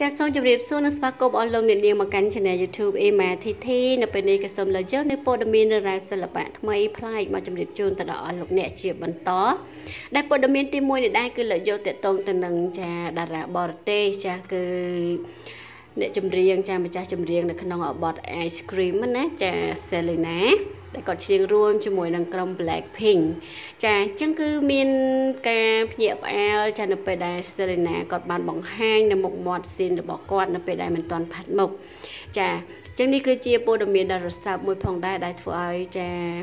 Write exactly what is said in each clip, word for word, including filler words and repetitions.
ចាសសូមជម្រាបសួរនិងស្វាគមន៍អស់លោកអ្នកនាងមកកាន់ Channel YouTube Ema Thy Thy នៅពេលនេះក៏សូមលើកយកនូវព័ត៌មានរឿងរ៉ាវសិល្បៈថ្មីប្លែកមកជម្រាបជូនទៅដល់អស់លោកអ្នកជាបន្តដែលព័ត៌មានទីមួយនេះដែរគឺលើកយកទាក់ទងទៅនឹងចាតារាបរទេសចាគឺអ្នកចម្រៀងចាម្ចាស់ចម្រៀងនៅក្នុងបទ Ice Cream ណាចា Selena ដែលគាត់ច្រៀងរួមជាមួយនឹងក្រុម Blackpink ចាអញ្ចឹងគឺមានការភ្ញាក់ផ្អើលចានៅពេលដែល Selena គាត់បានបង្ហាញនៅមុខមាត់ស៊ីនរបស់គាត់នៅពេលដែលមិនទាន់ផាត់មុខចាអញ្ចឹងនេះគឺជាព័ត៌មានដ៏រសើបមួយផងដែរដែលធ្វើឲ្យចា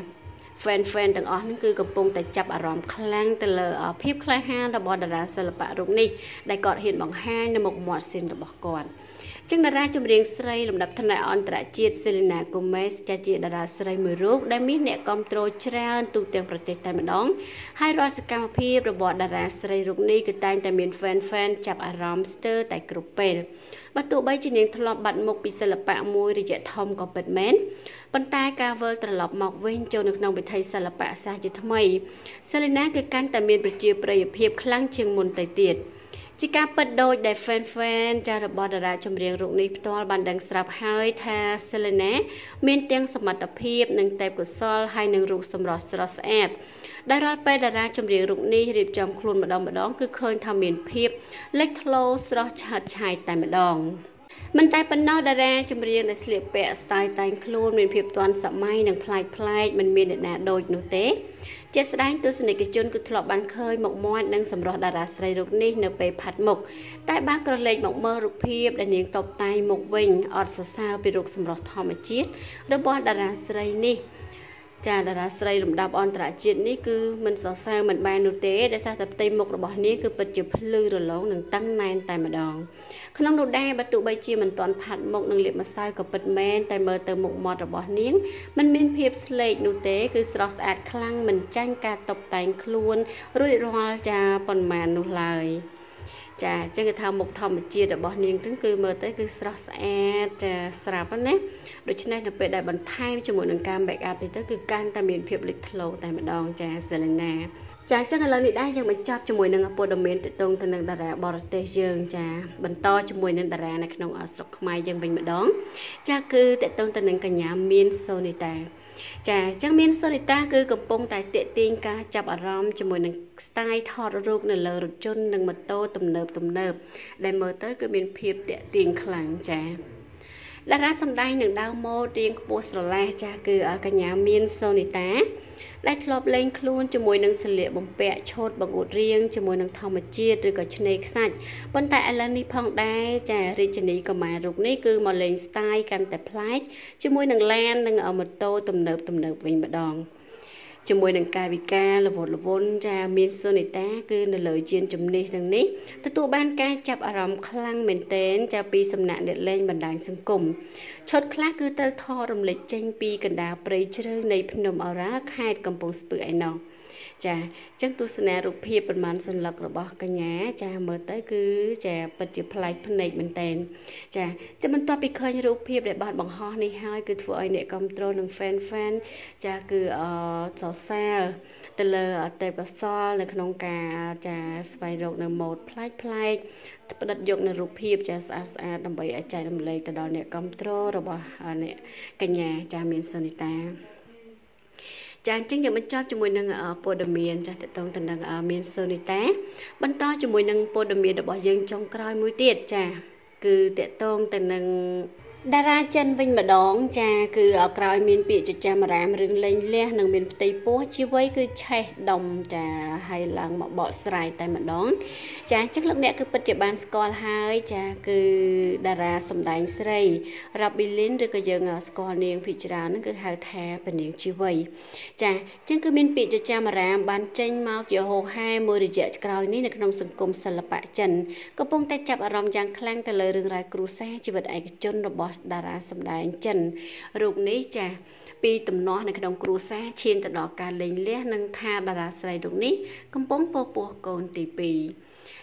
fan fan ទាំងអស់ហ្នឹងគឺកំពុងតែចាប់អារម្មណ៍ខ្លាំងទៅលើភាពក្លាហានរបស់តារាសិល្បៈរូបនេះដែលគាត់ហ៊ានបង្ហាញនៅមុខមាត់ស៊ីនរបស់គាត់ចឹងតារាចម្រៀងស្រីលំដាប់ថ្នាក់អន្តរជាតិ Selena Gomez ចាជាតារាស្រីមួយរូបដែលមានអ្នកគាំទ្រច្រើនទូទាំងប្រទេសតែម្ដងហើយរាល់សកម្មភាពរបស់តារាស្រីរូបនេះគឺតែងតែមាន fan fan ចាប់អារម្មណ៍ស្ទើរតែគ្រប់ពេលបើទោះបីជានាងធ្លាប់បាត់មុខពីសិល្បៈមួយរយៈធំក៏ពិតមែនប៉ុន្តែការវិលត្រឡប់មកវិញចូលនៅក្នុងវិថីសិល្បៈសាស្ត្រជាថ្មី Selena គឺកាន់តែមានប្រជាប្រិយភាពខ្លាំងជាងមុនទៅទៀតជាការពិតដូចដែល fan fan ចារបស់តារាចម្រៀងរូបនេះផ្ទាល់បានដឹងស្រាប់ហើយថា Selena មានទាំងសមត្ថភាពនិងទេពកោសល្យហើយនឹងរូបសម្រស់ស្រស់ស្អាតដែលរាល់ពេលតារាចម្រៀងរូបនេះរៀបចំខ្លួនម្ដងម្ដងគឺឃើញថាមានភាពលេចធ្លោស្រស់ឆើតឆាយតែម្ដងមិនតែប៉ុណ្ណោះតារាចម្រៀងដែលស្លៀកពាក់ស្ទាយតែងខ្លួនមានភាពទាន់សម័យនិងប្លែកប្លែកមិនមានអ្នកណាដូចនោះទេជាស្ដែងទស្សនិកជនគឺធ្លាប់បានឃើញមុខមាត់និងសម្រស់តារាស្រីរូបនេះនៅពេលផាត់មុខតែបើក្រឡេកមកមើលរូបភាពដែលនាងតបតែងមុខវិញអត់សរសើរពីរូបសម្រស់ធម្មជាតិរបស់តារាស្រីនេះចាតារាស្រីលំដាប់អន្តរជាតិនេះគឺមិនសរសើរមិនបាននោះទេដោយសារតែផ្ទៃមុខរបស់នាងគឺពិតជាភ្លឺរលោងនិងតឹងណែនតែម្ដងក្នុងនោះដែរបើទោះបីជាមិនទាន់ផាត់មុខនិងលាបម្សៅក៏ពិតមែនតែមើលទៅមុខមាត់របស់នាងមិនមានភាពស្លេកនោះទេគឺស្រស់ស្អាតខ្លាំងមិនចាញ់ការតុបតែងខ្លួនរួចរាល់ចាប៉ុន្មាននោះឡើយចាអញ្ចឹងគេថាមុខធម្មជាតិរបស់នាងហ្នឹងគឺមើលទៅគឺស្រស់ស្អាតចាស្រាប់ណាដូច្នេះនៅពេលដែលបន្ថែមជាមួយនឹងការ make up ទៅគឺកាន់តែមានភាពលេចធ្លោតែម្ដងចា Selena ចាអញ្ចឹងឥឡូវនេះដែរយើងបញ្ចប់ជាមួយនឹងព័ត៌មានទាក់ទងទៅនឹងតារាបរទេសយើងចាបន្តជាមួយនឹងតារានៅក្នុងស្រុកខ្មែរយើងវិញម្ដងចាគឺទាក់ទងទៅនឹងកញ្ញាមានសូនីតាចាអញ្ចឹងមានសូនីតាគឺកំពុងតែទាក់ទាញការចាប់អារម្មណ៍ជាមួយនឹង style ថតរូបនៅលើរថយន្តនិងម៉ូតូទំនើបទំនើបដែលមើលទៅគឺមានភាពទាក់ទាញខ្លាំងចាតារាសម្ដែងនឹងដើមម៉ូដរៀងខ្ពស់ស្រឡះចាគឺកញ្ញាមានសូនីតាដែលធ្លាប់លេងខ្លួនជាមួយនឹងសម្លៀកបំពាក់ឈុតបង្អួតរៀងជាមួយនឹងធម្មជាតិឬក៏ឆ្នេរខ្សាច់ប៉ុន្តែឥឡូវនេះផងដែរចារាជិនីកុមាររូបនេះគឺមកលេង style កាន់តែប្លែកជាមួយនឹងឡាននិងម៉ូតូទំនើបទំនើបវិញម្ដងជាមួយនឹងកាយវិការល្វត់ល្វន់ចាមានសូនីតាគឺនៅលើជានជំនិះទាំងនេះទទួលបានការចាប់អារម្មណ៍ខ្លាំងមែនទែនចាពីសំណាក់អ្នកលេងបណ្ដាញសង្គមឈុតខ្លះគឺត្រូវថតរំលេចចេញពីកណ្ដាលព្រៃជ្រៅនៃភ្នំអូរ៉ាខេត្តកំពង់ស្ពឺឯណោះចាអញ្ចឹងទស្សនារូបភាពប្រមាណសន្លឹករបស់កញ្ញាចាមើលទៅគឺចាពិតជាប្លែកភ្នែកមែនទែនចាចាំបន្ទាប់ពីឃើញរូបភាពដែលបានបង្ហោះនេះហើយគឺធ្វើឲ្យអ្នកគាំទ្រនិង fan fan ចាគឺអសរសើរទៅលើទេពកោសល្យនៅក្នុងការចាស្វែងរកនៅម៉ូដប្លែកប្លែកផ្ដិតយកនៅរូបភាពចាស្អាតស្អាតដើម្បីឲ្យចែករំលែកទៅដល់អ្នកគាំទ្ររបស់អ្នកកញ្ញាចាមានសូនីតាចាអញ្ចឹងយើងបញ្ចប់ជាមួយនឹងព័ត៌មានចាស់តទៅទៅនឹងមានសូនីតាបន្តជាមួយនឹងព័ត៌មានរបស់យើងចុងក្រោយមួយទៀតចាគឺតកតងទៅនឹងតារាចិនវិញម្ដងចាគឺក្រោយមានពាក្យចចាមអារាមរឿងលេងលះនិងមានផ្ទៃពោះជីវ័យគឺឆេះដុំចាហើយឡើងមកបកស្រាយតែម្ដងចាអញ្ចឹងលោកអ្នកគឺពិតជាបានស្គាល់ហើយចាគឺតារាសម្ដែងស្រី Robin ឬក៏យើងស្គាល់នាងភិជាច្រើនហ្នឹងគឺហៅថាពនាងជីវ័យចាអញ្ចឹងគឺមានពាក្យចចាមអារាមបានចេញមកជាហូរហែមួយរយៈក្រោយនេះនៅក្នុងសង្គមសិល្បៈចិនកំពុងតែចាប់អារម្មណ៍យ៉ាងខ្លាំងទៅលើរឿងរ៉ាវគ្រួសារជីវិតឯកជនរបស់តារាសម្ដែងចិនរូបនេះចាពីទំនាស់នៅក្នុងគ្រួសារឈានទៅដល់ការលេងលះនិងថាតារាស្រីរូបនេះកំពុងពពោះកូនទីពីរ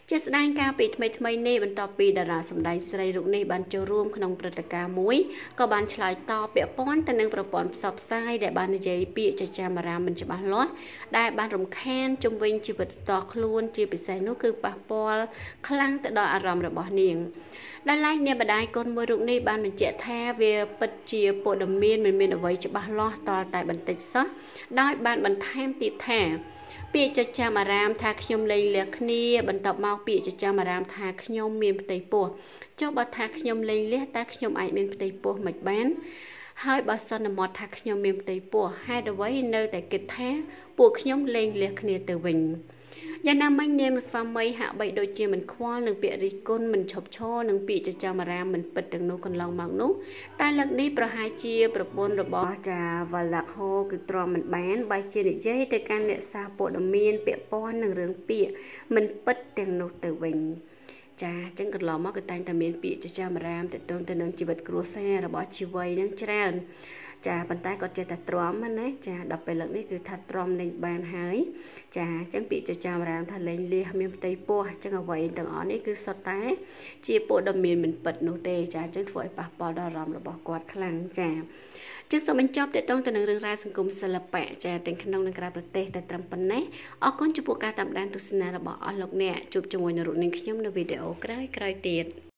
ជាស្ដែងការពីថ្មីថ្មីនេះបន្ទាប់ពីតារាសម្ដែងស្រីរូបនេះបានចូលរួមក្នុងព្រឹត្តិការណ៍មួយក៏បានឆ្លើយតបពាក់ព័ន្ធទៅនឹងប្រព័ន្ធផ្សព្វផ្សាយដែលបាននិយាយពាក្យចចាមអារ៉ាមមិនច្បាស់លាស់ដែលបានរំខានជំវិញជីវិតតខ្លួនជាពិសេសនោះគឺប៉ះពាល់ខ្លាំងទៅដល់អារម្មណ៍របស់នាងដែលឡែកអ្នកម្ដាយកូនមួយរូបនេះបានបញ្ជាក់ថាវាពិតជាព័ត៌មានមិនមានអ្វីច្បាស់លាស់តតែបន្តិចសោះដោយបានបន្ថែមទៀតថាពាក្យចចាមអារ៉ាមថាខ្ញុំលែងលះគ្នាបន្ទាប់មកពាក្យចចាមអារ៉ាមថាខ្ញុំមានផ្ទៃពោះចុះបើថាខ្ញុំលែងលះតែខ្ញុំអាចមានផ្ទៃពោះមិនបានហើយបើសន្មតថាខ្ញុំមានផ្ទៃពោះហេតុអ្វីនៅតែគិតថាពួកខ្ញុំលែងលះគ្នាទៅវិញយ៉ាងណាមិញនាងស្វាមីហាក់បីដូចជាមិនខ្វល់នឹងពាក្យរិះគន់មិនឈប់ឈរនឹងពាក្យចចាមអារ៉ាមមិនពិតទាំងនោះកន្លងមកនោះតែលើកនេះប្រហែលជាប្រពន្ធរបស់ចាវ៉ាឡាក់ហូគឺទ្រាំមិនបានបែរជានិយាយទៅកាន់អ្នកសារព័ត៌មានពាក់ព័ន្ធនឹងរឿងពាក្យមិនពិតទាំងនោះទៅវិញចាអញ្ចឹងកន្លងមកគឺតែងតែមានពាក្យចចាមអារ៉ាមទៅទៅនឹងជីវិតគ្រួសាររបស់ជីវ័យនឹងច្រើនចាប៉ុន្តែគាត់ចេះតែទ្រាំណាចាដល់ពេលលើកនេះគឺថាទ្រាំលេងបានហើយចាអញ្ចឹងពាក្យចចាមអារ៉ាមថាលេងលះមានផ្ទៃពោះអញ្ចឹងអ្វីទាំងអស់នេះគឺសុទ្ធតែជាព័ត៌មានមិនពិតនោះទេចាអញ្ចឹងធ្វើឲ្យប៉ះពាល់ដល់អារម្មណ៍របស់គាត់ខ្លាំងចាចឹងសូមបញ្ចប់តេតងទៅនឹងរឿងរ៉ាវសង្គមសិល្បៈចាទាំងក្នុងនិងក្រៅប្រទេសតែត្រឹមប៉ុណ្ណេះអរគុណចំពោះការតាមដានទស្សនារបស់អស់លោកអ្នកជួបជាមួយនៅរូបនាងខ្ញុំនៅវីដេអូក្រោយៗទៀត